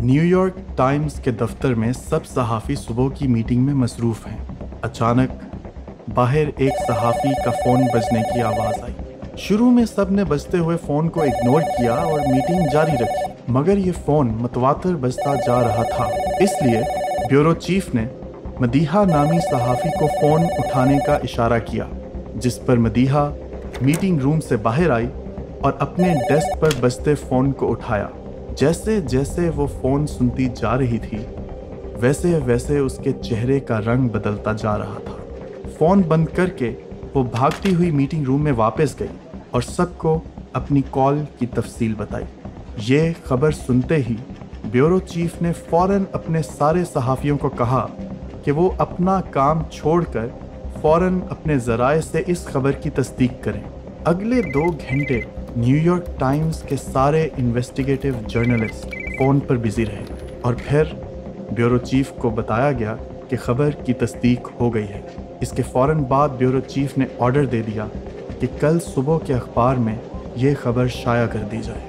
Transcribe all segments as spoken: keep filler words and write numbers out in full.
New York Times کے دفتر میں سب صحافی صبح کی میٹنگ میں مصروف ہیں۔ اچانک باہر ایک صحافی کا فون بجنے کی آواز آئی۔ شروع میں سب نے بجتے ہوئے فون کو اگنور کیا اور میٹنگ جاری رکھی، مگر یہ فون متواتر بجتا جا رہا تھا۔ اس لیے بیورو چیف نے مدیحہ نامی صحافی کو فون اٹھانے کا اشارہ کیا، جس پر مدیحہ میٹنگ روم سے باہر آئی اور اپنے ڈیسک پر بجتے فون کو اٹھایا۔ جیسے جیسے وہ فون سنتی جا رہی تھی، ویسے ویسے اس کے چہرے کا رنگ بدلتا جا رہا تھا۔ فون بند کر کے وہ بھاگتی ہوئی میٹنگ روم میں واپس گئی اور سب کو اپنی کال کی تفصیل بتائی۔ یہ خبر سنتے ہی بیورو چیف نے فوراً اپنے سارے صحافیوں کو کہا کہ وہ اپنا کام چھوڑ کر فوراً اپنے ذرائع سے اس خبر کی تصدیق کریں۔ اگلے دو گھنٹے نیو یارک ٹائمز کے سارے انویسٹیگیٹو جرنلسٹ فون پر بزی رہے اور پھر بیورو چیف کو بتایا گیا کہ خبر کی تصدیق ہو گئی ہے۔ اس کے فوراً بعد بیورو چیف نے آرڈر دے دیا کہ کل صبح کے اخبار میں یہ خبر شائع کر دی جائے۔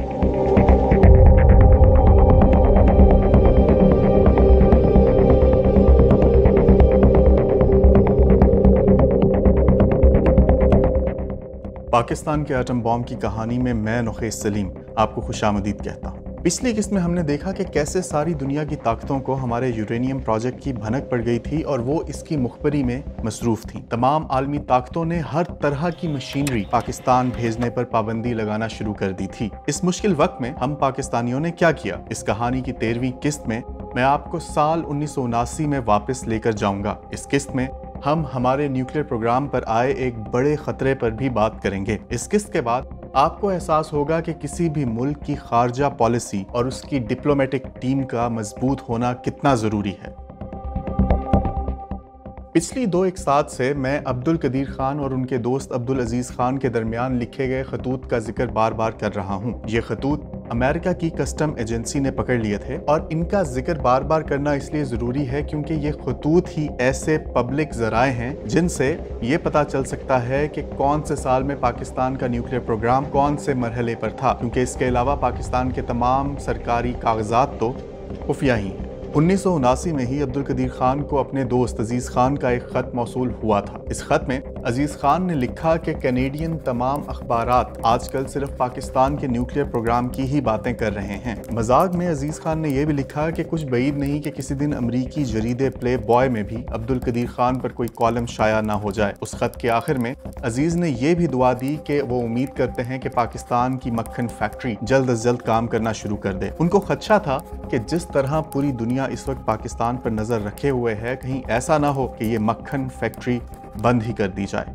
پاکستان کے ایٹم بام کی کہانی میں میں نخیس سلیم آپ کو خوش آمدید کہتا ہوں۔ پچھلی قسط میں ہم نے دیکھا کہ کیسے ساری دنیا کی طاقتوں کو ہمارے یورینیم پروجیکٹ کی بھنک پڑ گئی تھی اور وہ اس کی مخبری میں مصروف تھیں۔ تمام عالمی طاقتوں نے ہر طرح کی مشینری پاکستان بھیجنے پر پابندی لگانا شروع کر دی تھی۔ اس مشکل وقت میں ہم پاکستانیوں نے کیا کیا؟ اس کہانی کی تیرہویں قسط میں میں آپ کو سال انیس سو اناسی میں واپس لے کر جاؤں گا۔ اس قسط میں ہم ہمارے نیوکلیئر پروگرام پر آئے ایک بڑے خطرے پر بھی بات کریں گے۔ اس قسط کے بعد آپ کو احساس ہوگا کہ کسی بھی ملک کی خارجہ پالیسی اور اس کی ڈپلومیٹک ٹیم کا مضبوط ہونا کتنا ضروری ہے۔ پچھلی دو اقساط سے میں عبدالقدیر خان اور ان کے دوست عبدالعزیز خان کے درمیان لکھے گئے خطوط کا ذکر بار بار کر رہا ہوں۔ یہ خطوط امریکہ کی کسٹم ایجنسی نے پکڑ لیے تھے اور ان کا ذکر بار بار کرنا اس لیے ضروری ہے کیونکہ یہ خطوط ہی ایسے پبلک ذرائع ہیں جن سے یہ پتا چل سکتا ہے کہ کون سے سال میں پاکستان کا نیوکلیئر پروگرام کون سے مرحلے پر تھا، کیونکہ اس کے علاوہ پاکستان کے تمام سرکاری کاغذات تو خفیہ ہی ہیں۔ انیس سو اناسی میں ہی عبدالقدیر خان کو اپنے دوست عزیز خان کا ایک خط موصول ہوا تھا۔ اس خط میں عزیز خان نے لکھا کہ کینیڈین تمام اخبارات آج کل صرف پاکستان کے نیوکلیئر پروگرام کی ہی باتیں کر رہے ہیں۔ مزاق میں عزیز خان نے یہ بھی لکھا کہ کچھ بعید نہیں کہ کسی دن امریکی جریدے پلے بوائے میں بھی عبدالقدیر خان پر کوئی کالم شائع نہ ہو جائے۔ اس خط کے آخر میں عزیز نے یہ بھی دعا دی کہ وہ امید کرتے ہیں کہ پاکستان کی مکھن فیکٹری جلد از جلد کام کرنا شروع کر دے۔ ان کو خدشہ تھا کہ جس طرح پوری دنیا اس وقت پاکستان پر نظر رکھے ہوئے ہے، کہیں ایسا نہ ہو کہ یہ مکھن فیکٹری بند ہی کر دی جائے۔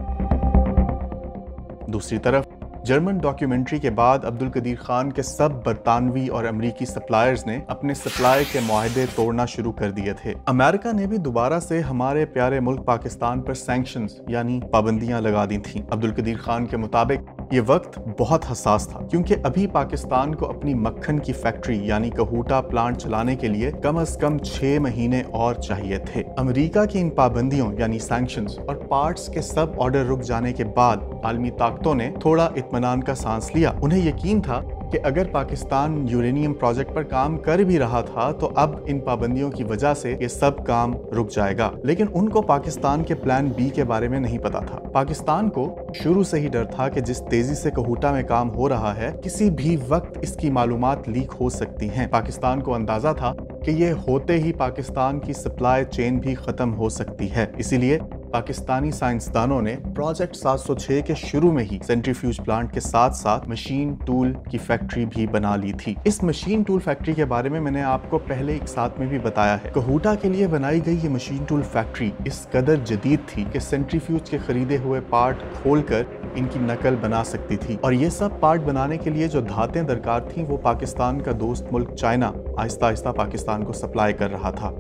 دوسری طرف جرمن ڈاکیومنٹری کے بعد عبدالقدیر خان کے سب برطانوی اور امریکی سپلائرز نے اپنے سپلائی کے معاہدے توڑنا شروع کر دیے تھے۔ امریکہ نے بھی دوبارہ سے ہمارے پیارے ملک پاکستان پر سینکشنز یعنی پابندیاں لگا دی تھیں۔ عبدالقدیر خان کے مطابق یہ وقت بہت حساس تھا کیونکہ ابھی پاکستان کو اپنی مکھن کی فیکٹری یعنی کہوٹا پلانٹ چلانے کے لیے کم از کم چھ مہینے اور چاہیے تھے۔ امریکہ کی ان پابندیوں یعنی سینکشنز اور پارٹس کے سب آرڈر رک جانے کے بعد عالمی طاقتوں نے تھوڑا اطمینان کا سانس لیا۔ انہیں یقین تھا کہ اگر پاکستان یورینیم پروجیکٹ پر کام کر بھی رہا تھا تو اب ان پابندیوں کی وجہ سے یہ سب کام رک جائے گا، لیکن ان کو پاکستان کے پلان بی کے بارے میں نہیں پتا تھا۔ پاکستان کو شروع سے ہی ڈر تھا کہ جس تیزی سے کہوٹا میں کام ہو رہا ہے کسی بھی وقت اس کی معلومات لیک ہو سکتی ہیں۔ پاکستان کو اندازہ تھا کہ یہ ہوتے ہی پاکستان کی سپلائی چین بھی ختم ہو سکتی ہے، اسی لیے پاکستانی سائنسدانوں نے پروجیکٹ سات سو چھ کے شروع میں ہی سینٹریفیوج پلانٹ کے ساتھ ساتھ مشین ٹول کی فیکٹری بھی بنا لی تھی۔ اس مشین ٹول فیکٹری کے بارے میں میں نے آپ کو پہلے ایک ساتھ میں بھی بتایا ہے۔ کہوٹا کے لیے بنائی گئی یہ مشین ٹول فیکٹری اس قدر جدید تھی کہ سینٹریفیوج کے خریدے ہوئے پارٹ کھول کر ان کی نقل بنا سکتی تھی، اور یہ سب پارٹ بنانے کے لیے جو دھاتیں درکار تھیں وہ پاکستان کا دوست ملک چائنا آہستہ آہستہ پاکستان کو سپلائی کر رہا تھا۔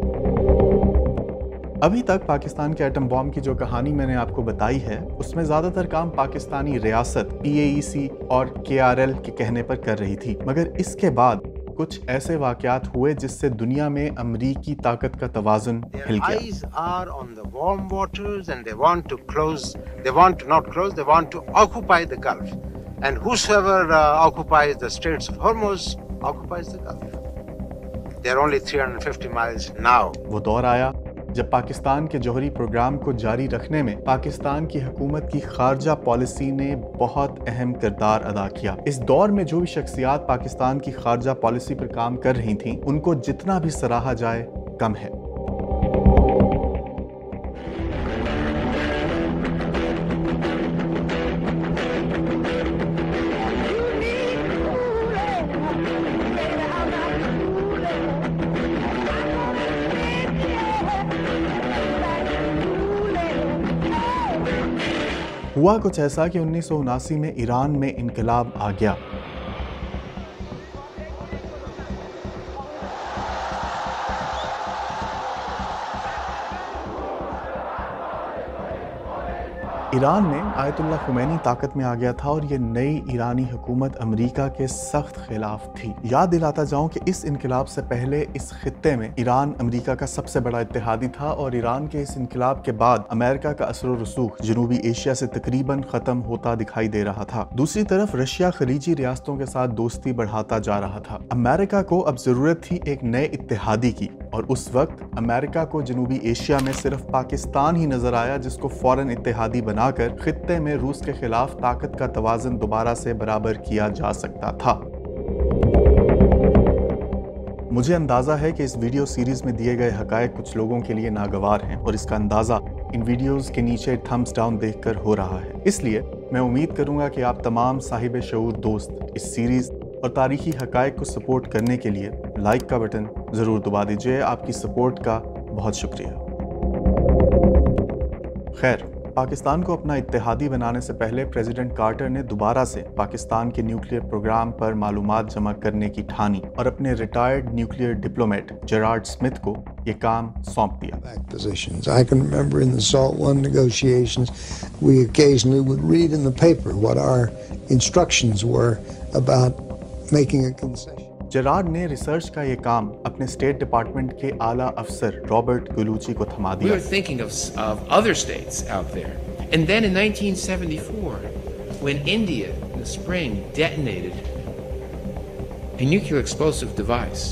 ابھی تک پاکستان کے ایٹم بام کی جو کہانی میں نے آپ کو بتائی ہے اس میں زیادہ تر کام پاکستانی ریاست پی اے ای سی اور کے آر ایل کے کہنے پر کر رہی تھی، مگر اس کے بعد کچھ ایسے واقعات ہوئے جس سے دنیا میں امریکی طاقت کا توازن ہل گیا۔ Their eyes are on the warm waters and they want to close, they want to not close, they want to occupy the Gulf. And whosoever uh, occupies the Straits of Hormuz occupies the Gulf. They're only three hundred fifty miles now. وہ دور آیا جب پاکستان کے جوہری programme کو جاری رکھنے میں پاکستان کی حکومت کی خارجہ پالیسی نے بہت اہم کردار ادا کیا۔ اس دور میں جو بھی شخصیات پاکستان کی خارجہ پالیسی پر کام کر رہی تھیں ان کو جتنا بھی سراہا جائے کم ہے۔ ہوا کچھ ایسا کہ انیس سو اناسی میں ایران میں انقلاب آ گیا۔ ایران میں آیت اللہ خمینی طاقت میں آ گیا تھا اور یہ نئی ایرانی حکومت امریکہ کے سخت خلاف تھی۔ یاد دلاتا جاؤں کہ اس انقلاب سے پہلے اس خطے میں ایران امریکہ کا سب سے بڑا اتحادی تھا اور ایران کے اس انقلاب کے بعد امریکہ کا اثر و رسوخ جنوبی ایشیا سے تقریباً ختم ہوتا دکھائی دے رہا تھا۔ دوسری طرف رشیا خلیجی ریاستوں کے ساتھ دوستی بڑھاتا جا رہا تھا۔ امریکہ کو اب ضرورت تھی ایک نئے اتحادی کی، اور اس وقت امریکہ کو جنوبی ایشیا میں صرف پاکستان ہی نظر آیا جس کو فوراً اتحادی بنا کر خطے میں روس کے خلاف طاقت کا توازن دوبارہ سے برابر کیا جا سکتا تھا۔ مجھے اندازہ ہے کہ اس ویڈیو سیریز میں دیے گئے حقائق کچھ لوگوں کے لیے ناگوار ہیں اور اس کا اندازہ ان ویڈیوز کے نیچے تھمز ڈاؤن دیکھ کر ہو رہا ہے۔ اس لیے میں امید کروں گا کہ آپ تمام صاحب شعور دوست اس سیریز اور تاریخی حقائق کو سپورٹ کرنے کے لیے لائک کا بٹن ضرور دبا دیجئے۔ آپ کی سپورٹ کا بہت شکریہ۔ خیر، پاکستان کو اپنا اتحادی بنانے سے پہلے پریزیڈنٹ کارٹر نے دوبارہ سے پاکستان کے نیوکلیئر پروگرام پر معلومات جمع کرنے کی ٹھانی اور اپنے retired nuclear diplomat Gerard Smith کو یہ کام سونپ دیا۔ I can remember in the SALT one negotiations, we occasionally would read in the paper what our instructions were about making a concession. Gerard نے ریسرچ کا یہ کام اپنے اسٹیٹ ڈپارٹمنٹ کے اعلیٰ افسر رابرٹ گلوچی کو تھما دیا۔ We were thinking of, of other states out there. And then in nineteen seventy-four, when India in the spring detonated a nuclear explosive device,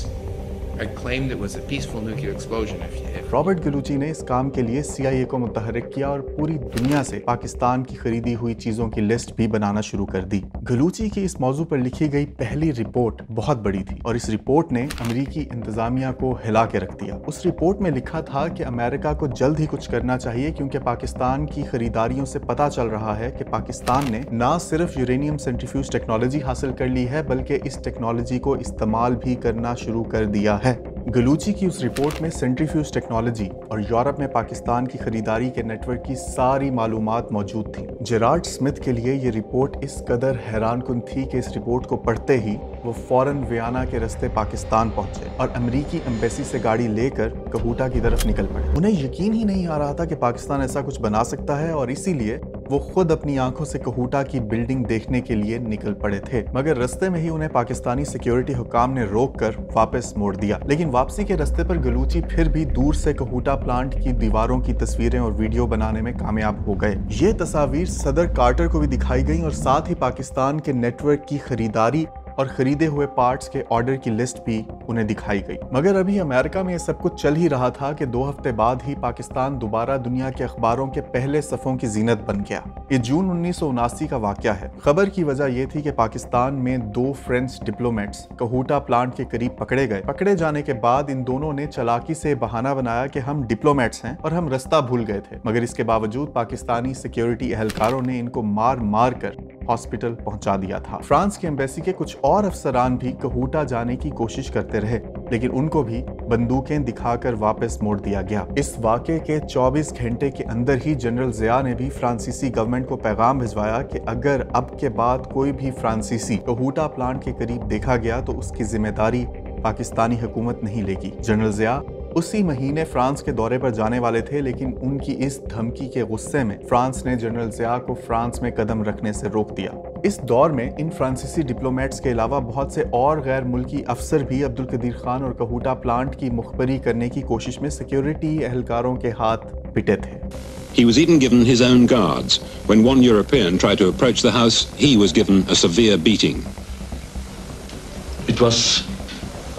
I claimed it was a peaceful nuclear explosion. If you, if Robert Gallucci نے اس کام کے لیے سی آئی اے کو متحرک کیا اور پوری دنیا سے پاکستان کی خریدی ہوئی چیزوں کی لسٹ بھی بنانا شروع کر دی۔ گلوچی کی اس موضوع پر لکھی گئی پہلی رپورٹ بہت بڑی تھی اور اس رپورٹ نے امریکی انتظامیہ کو ہلا کے رکھ دیا۔ اس رپورٹ میں لکھا تھا کہ امریکہ کو جلد ہی کچھ کرنا چاہیے کیونکہ پاکستان کی خریداریوں سے پتہ چل رہا ہے کہ پاکستان نے نہ صرف یورینیم سینٹریفیوج ٹیکنالوجی حاصل کر لی ہے بلکہ اس ٹیکنالوجی کو استعمال بھی کرنا شروع کر دیا ہے۔ گلوچی کی اس رپورٹ میں سینٹریفیوج ٹیکنالوجی اور یورپ میں پاکستان کی خریداری کے نیٹ ورک کی ساری معلومات موجود تھیں۔ جیرارڈ سمتھ کے لیے یہ رپورٹ اس قدر حیران کن تھی کہ اس رپورٹ کو پڑھتے ہی وہ فوراً ویانا کے رستے پاکستان پہنچے اور امریکی ایمبیسی سے گاڑی لے کر کہوٹا کی طرف نکل پڑے۔ انہیں یقین ہی نہیں آ رہا تھا کہ پاکستان ایسا کچھ بنا سکتا ہے اور اسی لیے وہ خود اپنی آنکھوں سے کہوٹا کی بلڈنگ دیکھنے کے لیے نکل پڑے تھے، مگر رستے میں ہی انہیں پاکستانی سیکیورٹی حکام نے روک کر واپس موڑ دیا۔ لیکن واپسی کے رستے پر گلوچی پھر بھی دور سے کہوٹا پلانٹ کی دیواروں کی تصویریں اور ویڈیو بنانے میں کامیاب ہو گئے۔ یہ تصاویر صدر کارٹر کو بھی دکھائی گئیں اور ساتھ ہی پاکستان کے نیٹ ورک کی خریداری اور خریدے ہوئے پارٹس کے آرڈر کی لسٹ بھی انہیں دکھائی گئی۔ مگر ابھی امریکہ میں یہ سب کچھ چل ہی رہا تھا کہ دو ہفتے بعد ہی پاکستان دوبارہ دنیا کے اخباروں کے پہلے صفوں کی زینت بن گیا۔ یہ جون انیس سو اناسی کا واقعہ ہے۔ خبر کی وجہ یہ تھی کہ پاکستان میں دو فرینچ ڈپلومیٹس کہوٹا پلانٹ کے قریب پکڑے گئے۔ پکڑے جانے کے بعد ان دونوں نے چالاکی سے بہانہ بنایا کہ ہم ڈپلومیٹس ہیں اور ہم رستہ بھول گئے تھے، مگر اس کے باوجود پاکستانی سیکیورٹی اہلکاروں نے ان کو مار مار کر ہاسپٹل پہنچا دیا تھا۔ فرانس کی ایمبیسی کے کچھ اور افسران بھی کہوٹا جانے کی کوشش کرتے رہے لیکن ان کو بھی بندوقیں دکھا کر واپس موڑ دیا گیا۔ اس واقعے کے چوبیس گھنٹے کے اندر ہی جنرل ضیاء نے بھی فرانسیسی گورنمنٹ کو پیغام بھجوایا کہ اگر اب کے بعد کوئی بھی فرانسیسی کہوٹا پلانٹ کے قریب دیکھا گیا تو اس کی ذمہ داری پاکستانی حکومت نہیں لے گی۔ جنرل ضیاء اسی مہینے فرانس کے دورے پر جانے والے تھے لیکن ان کی اس دھمکی کے غصے میں فرانس نے جنرل ضیاء کو فرانس میں قدم رکھنے سے روک دیا۔ اس دور میں ان فرانسیسی ڈپلومیٹس کے علاوہ بہت سے اور غیر ملکی افسر بھی عبدالقدیر خان اور کہوٹا پلانٹ کی مخبری کرنے کی کوشش میں سیکیورٹی اہلکاروں کے ہاتھ پٹے تھے۔ He was even given his own guards. When one European tried to approach the house, he was given a severe beating. It was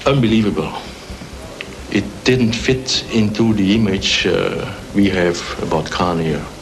unbelievable. It didn't fit into the image uh, we have about Khan here.